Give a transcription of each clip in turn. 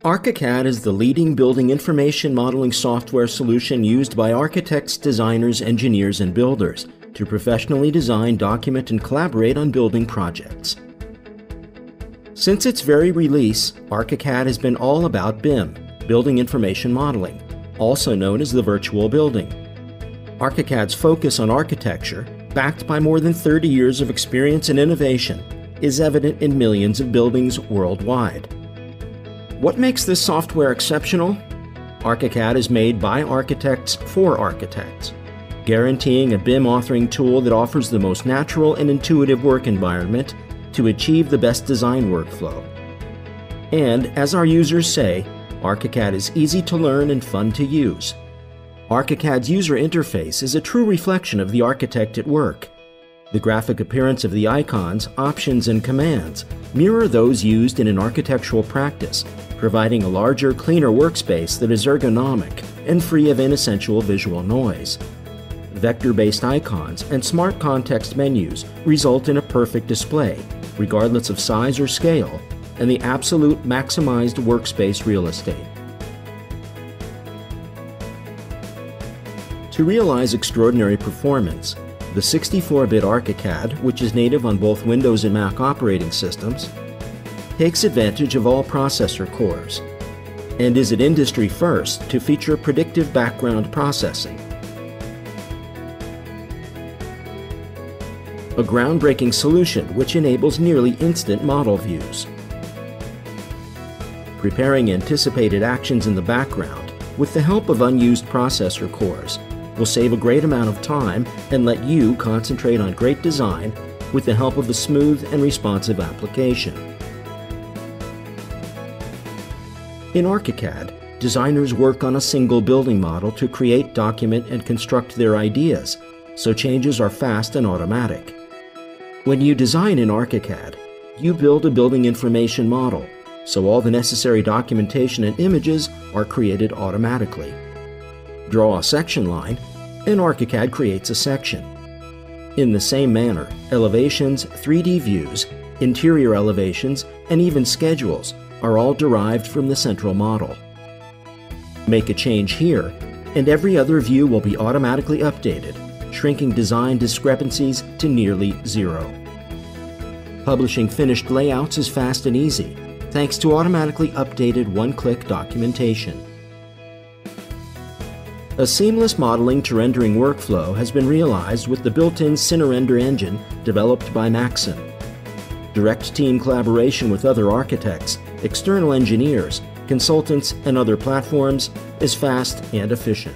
ARCHICAD is the leading building information modeling software solution used by architects, designers, engineers, and builders to professionally design, document, and collaborate on building projects. Since its very release, ARCHICAD has been all about BIM, Building Information Modeling, also known as the virtual building. ARCHICAD's focus on architecture, backed by more than 30 years of experience and innovation, is evident in millions of buildings worldwide. What makes this software exceptional? ARCHICAD is made by architects for architects, guaranteeing a BIM authoring tool that offers the most natural and intuitive work environment to achieve the best design workflow. And, as our users say, ARCHICAD is easy to learn and fun to use. ARCHICAD's user interface is a true reflection of the architect at work. The graphic appearance of the icons, options, and commands mirror those used in an architectural practice, providing a larger, cleaner workspace that is ergonomic and free of inessential visual noise. Vector-based icons and smart context menus result in a perfect display, regardless of size or scale, and the absolute maximized workspace real estate. To realize extraordinary performance, the 64-bit ARCHICAD, which is native on both Windows and Mac operating systems, takes advantage of all processor cores, and is an industry first to feature predictive background processing. A groundbreaking solution which enables nearly instant model views. Preparing anticipated actions in the background with the help of unused processor cores will save a great amount of time and let you concentrate on great design with the help of a smooth and responsive application. In ARCHICAD, designers work on a single building model to create, document, and construct their ideas, so changes are fast and automatic. When you design in ARCHICAD, you build a building information model, so all the necessary documentation and images are created automatically. Draw a section line, and ARCHICAD creates a section. In the same manner, elevations, 3D views, interior elevations, and even schedules are all derived from the central model. Make a change here, and every other view will be automatically updated, shrinking design discrepancies to nearly zero. Publishing finished layouts is fast and easy, thanks to automatically updated one-click documentation. A seamless modeling to rendering workflow has been realized with the built-in Cinerender engine developed by Maxon. Direct team collaboration with other architects, external engineers, consultants, and other platforms is fast and efficient.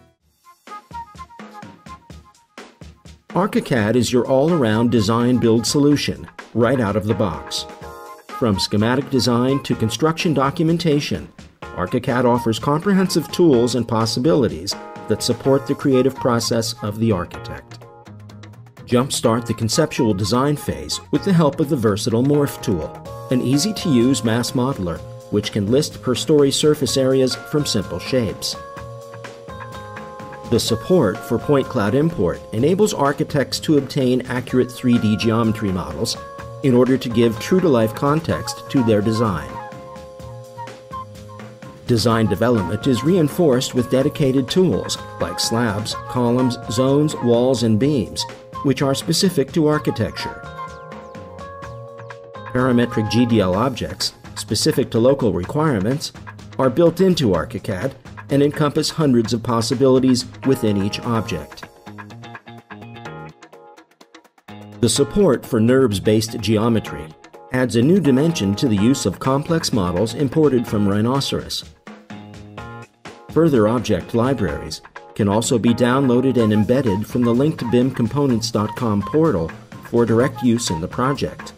ARCHICAD is your all-around design-build solution, right out of the box. From schematic design to construction documentation, ARCHICAD offers comprehensive tools and possibilities that support the creative process of the architect. Jumpstart the conceptual design phase with the help of the versatile Morph tool, an easy-to-use mass modeler which can list per-story surface areas from simple shapes. The support for point cloud import enables architects to obtain accurate 3D geometry models in order to give true-to-life context to their design. Design development is reinforced with dedicated tools like slabs, columns, zones, walls, and beams, which are specific to architecture. Parametric GDL objects, specific to local requirements, are built into ARCHICAD and encompass hundreds of possibilities within each object. The support for NURBS-based geometry adds a new dimension to the use of complex models imported from Rhinoceros. Further object libraries can also be downloaded and embedded from the linked BIMcomponents.com portal for direct use in the project.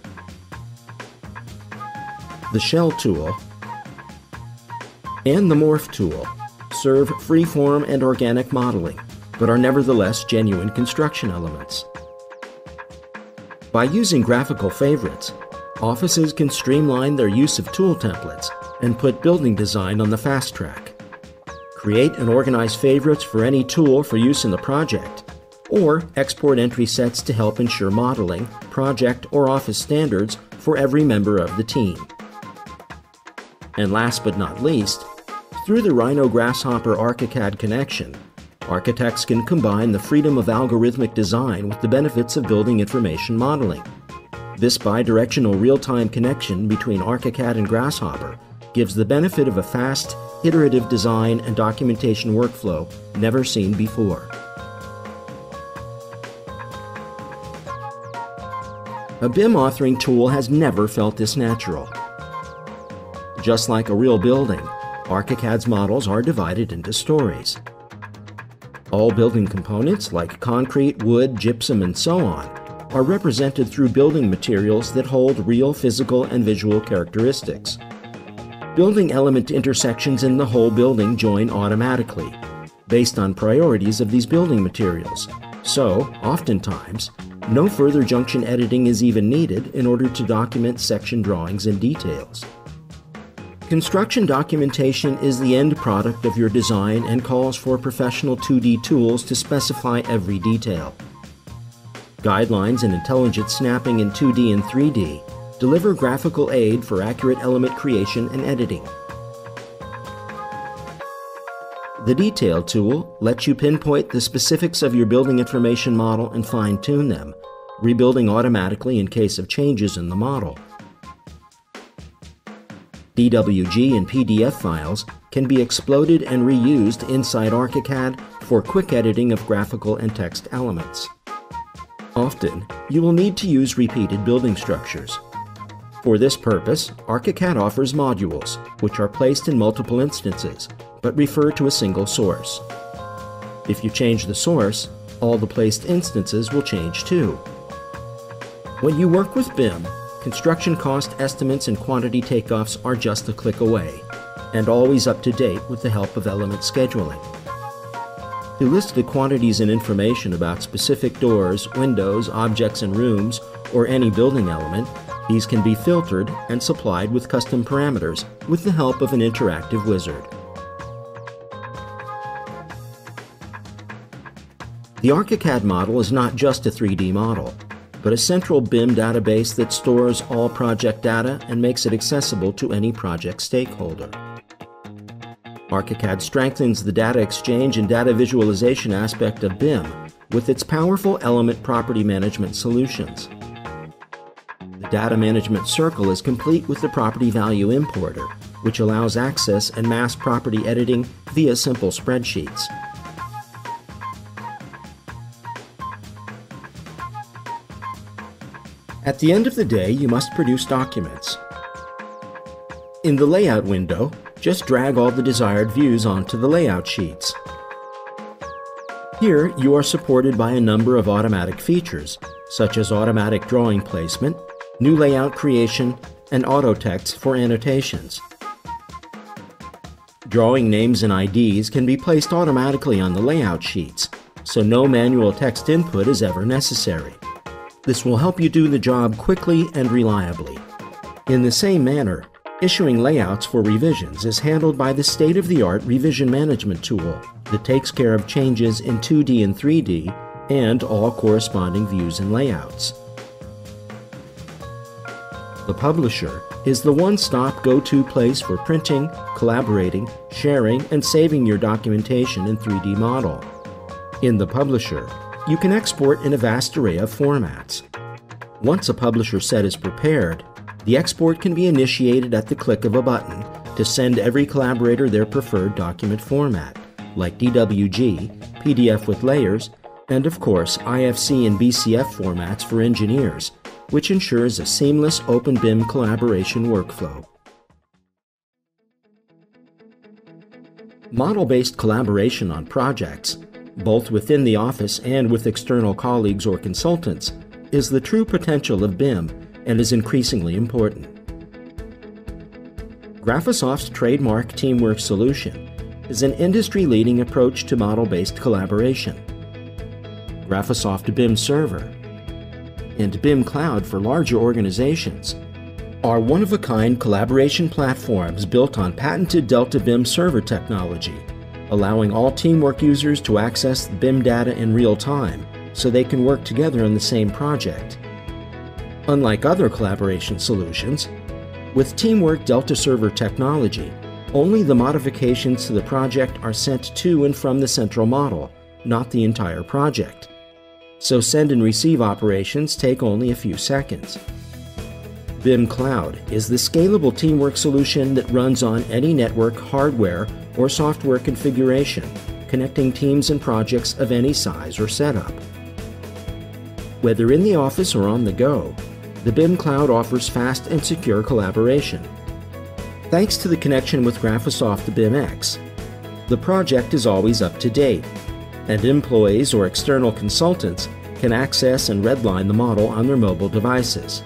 The Shell tool and the Morph tool serve freeform and organic modeling, but are nevertheless genuine construction elements. By using graphical favorites, offices can streamline their use of tool templates and put building design on the fast track. Create and organize favorites for any tool for use in the project, or export entry sets to help ensure modeling, project, or office standards for every member of the team. And last but not least, through the Rhino-Grasshopper ARCHICAD connection, architects can combine the freedom of algorithmic design with the benefits of building information modeling. This bidirectional real-time connection between ARCHICAD and Grasshopper gives the benefit of a fast, iterative design and documentation workflow never seen before. A BIM authoring tool has never felt this natural. Just like a real building, ARCHICAD's models are divided into stories. All building components like concrete, wood, gypsum, and so on are represented through building materials that hold real physical and visual characteristics. Building element intersections in the whole building join automatically, based on priorities of these building materials, so, oftentimes, no further junction editing is even needed in order to document section drawings and details. Construction documentation is the end product of your design and calls for professional 2D tools to specify every detail. Guidelines and intelligent snapping in 2D and 3D deliver graphical aid for accurate element creation and editing. The Detail tool lets you pinpoint the specifics of your building information model and fine-tune them, rebuilding automatically in case of changes in the model. DWG and PDF files can be exploded and reused inside ARCHICAD for quick editing of graphical and text elements. Often, you will need to use repeated building structures. For this purpose, ARCHICAD offers modules, which are placed in multiple instances, but refer to a single source. If you change the source, all the placed instances will change too. When you work with BIM, construction cost estimates and quantity takeoffs are just a click away, and always up to date with the help of element scheduling. To list the quantities and information about specific doors, windows, objects and rooms, or any building element, these can be filtered and supplied with custom parameters with the help of an interactive wizard. The ARCHICAD model is not just a 3D model, but a central BIM database that stores all project data and makes it accessible to any project stakeholder. ARCHICAD strengthens the data exchange and data visualization aspect of BIM with its powerful element property management solutions. The data management circle is complete with the property value importer, which allows access and mass property editing via simple spreadsheets. At the end of the day, you must produce documents. In the Layout window, just drag all the desired views onto the layout sheets. Here, you are supported by a number of automatic features, such as automatic drawing placement, new layout creation, and auto text for annotations. Drawing names and IDs can be placed automatically on the layout sheets, so no manual text input is ever necessary. This will help you do the job quickly and reliably. In the same manner, issuing layouts for revisions is handled by the state-of-the-art revision management tool that takes care of changes in 2D and 3D and all corresponding views and layouts. The publisher is the one-stop go-to place for printing, collaborating, sharing, and saving your documentation in 3D model. In the publisher, you can export in a vast array of formats. Once a publisher set is prepared, the export can be initiated at the click of a button to send every collaborator their preferred document format, like DWG, PDF with layers, and of course IFC and BCF formats for engineers, which ensures a seamless open BIM collaboration workflow. Model-based collaboration on projects, both within the office and with external colleagues or consultants, is the true potential of BIM and is increasingly important. GRAPHISOFT's trademark Teamwork solution is an industry-leading approach to model-based collaboration. GRAPHISOFT BIM Server and BIM Cloud for larger organizations are one-of-a-kind collaboration platforms built on patented Delta BIM server technology, allowing all Teamwork users to access BIM data in real time so they can work together on the same project. Unlike other collaboration solutions, With Teamwork Delta Server technology, only the modifications to the project are sent to and from the central model, not the entire project. So send and receive operations take only a few seconds. BIM Cloud is the scalable teamwork solution that runs on any network, hardware, or software configuration, connecting teams and projects of any size or setup. Whether in the office or on the go, the BIM Cloud offers fast and secure collaboration. Thanks to the connection with GRAPHISOFT to BIMX, the project is always up to date, and employees or external consultants can access and redline the model on their mobile devices.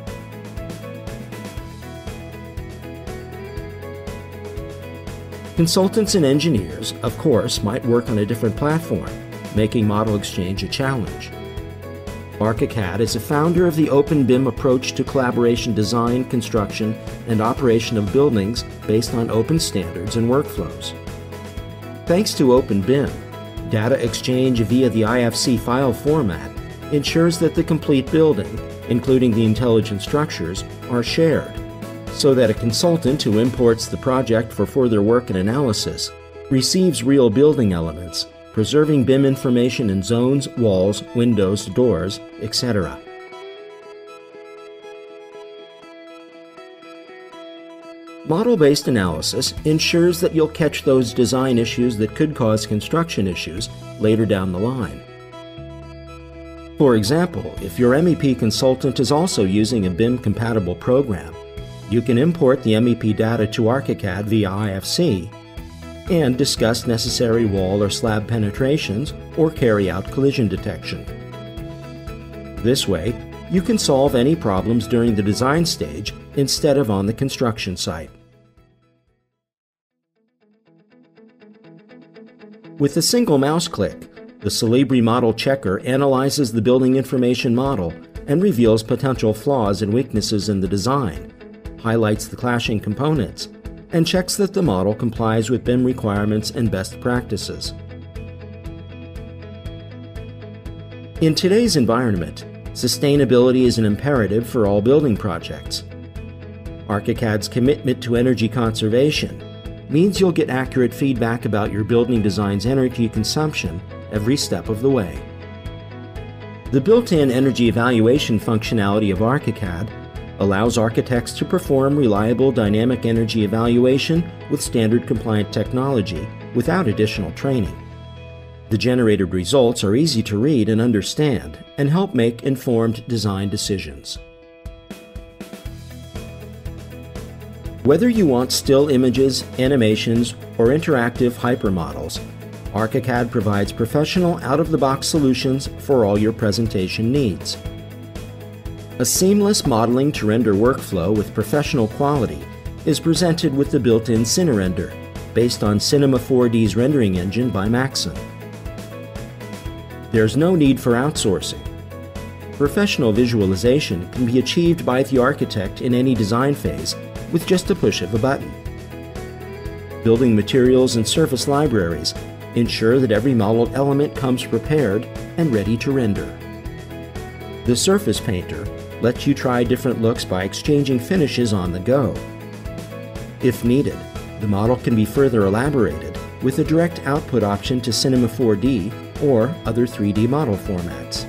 Consultants and engineers, of course, might work on a different platform, making model exchange a challenge. ARCHICAD is a founder of the open BIM approach to collaboration design, construction, and operation of buildings based on open standards and workflows. Thanks to open BIM, data exchange via the IFC file format ensures that the complete building, including the intelligent structures, are shared, so that a consultant who imports the project for further work and analysis receives real building elements, preserving BIM information in zones, walls, windows, doors, etc. Model-based analysis ensures that you'll catch those design issues that could cause construction issues later down the line. For example, if your MEP consultant is also using a BIM-compatible program, you can import the MEP data to ARCHICAD via IFC and discuss necessary wall or slab penetrations or carry out collision detection. This way, you can solve any problems during the design stage instead of on the construction site. With a single mouse click, the Solibri Model Checker analyzes the building information model and reveals potential flaws and weaknesses in the design, highlights the clashing components, and checks that the model complies with BIM requirements and best practices. In today's environment, sustainability is an imperative for all building projects. ARCHICAD's commitment to energy conservation means you'll get accurate feedback about your building design's energy consumption every step of the way. The built-in energy evaluation functionality of ARCHICAD allows architects to perform reliable dynamic energy evaluation with standard compliant technology without additional training. The generated results are easy to read and understand and help make informed design decisions. Whether you want still images, animations, or interactive hypermodels, ARCHICAD provides professional out-of-the-box solutions for all your presentation needs. A seamless modeling to render workflow with professional quality is presented with the built-in CineRender, based on Cinema 4D's rendering engine by Maxon. There's no need for outsourcing. Professional visualization can be achieved by the architect in any design phase with just a push of a button. Building materials and surface libraries ensure that every modeled element comes prepared and ready to render. The Surface Painter lets you try different looks by exchanging finishes on the go. If needed, the model can be further elaborated with a direct output option to Cinema 4D or other 3D model formats.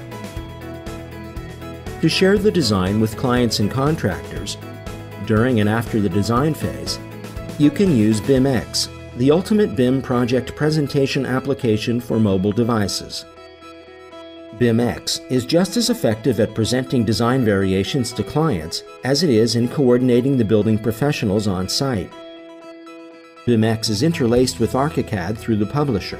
To share the design with clients and contractors, during and after the design phase, you can use BIMX, the ultimate BIM project presentation application for mobile devices. BIMX is just as effective at presenting design variations to clients as it is in coordinating the building professionals on site. BIMX is interlaced with ARCHICAD through the publisher.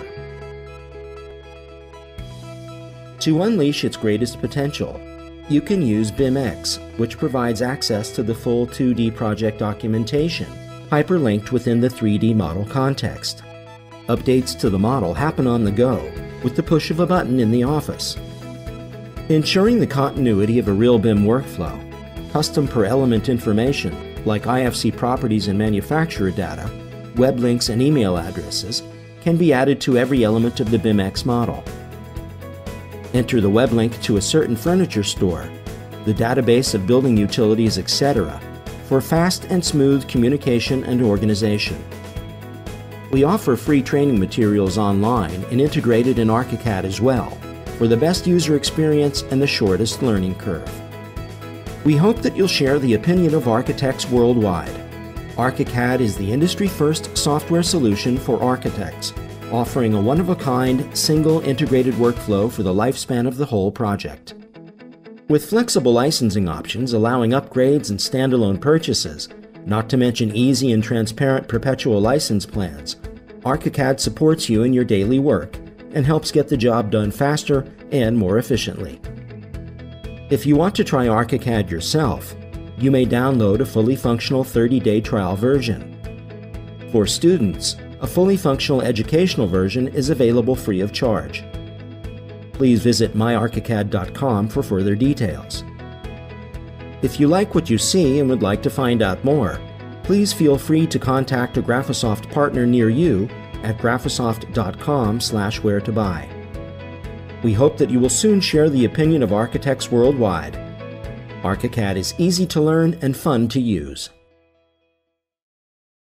To unleash its greatest potential, you can use BIMX, which provides access to the full 2D project documentation, hyperlinked within the 3D model context. Updates to the model happen on the go, with the push of a button in the office. Ensuring the continuity of a real BIM workflow, custom per element information, like IFC properties and manufacturer data, web links and email addresses, can be added to every element of the BIMX model. Enter the web link to a certain furniture store, the database of building utilities, etc., for fast and smooth communication and organization. We offer free training materials online and integrated in ARCHICAD as well, for the best user experience and the shortest learning curve. We hope that you'll share the opinion of architects worldwide. ARCHICAD is the industry-first software solution for architects, offering a one-of-a-kind, single integrated workflow for the lifespan of the whole project. With flexible licensing options allowing upgrades and standalone purchases, not to mention easy and transparent perpetual license plans, ARCHICAD supports you in your daily work and helps get the job done faster and more efficiently. If you want to try ARCHICAD yourself, you may download a fully functional 30-day trial version. For students, a fully functional educational version is available free of charge. Please visit myarchicad.com for further details. If you like what you see and would like to find out more, please feel free to contact a GRAPHISOFT partner near you at graphisoft.com/where-to-buy. We hope that you will soon share the opinion of architects worldwide. ARCHICAD is easy to learn and fun to use.